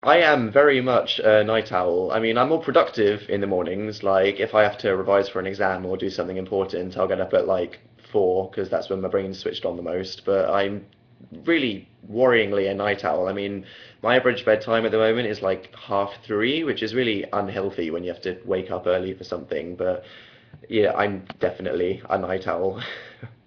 I am very much a night owl. I mean, I'm more productive in the mornings. Like, if I have to revise for an exam or do something important, I'll get up at like 4 because that's when my brain's switched on the most. But I'm really worryingly a night owl. I mean, my average bedtime at the moment is like 3:30, which is really unhealthy when you have to wake up early for something. But yeah, I'm definitely a night owl.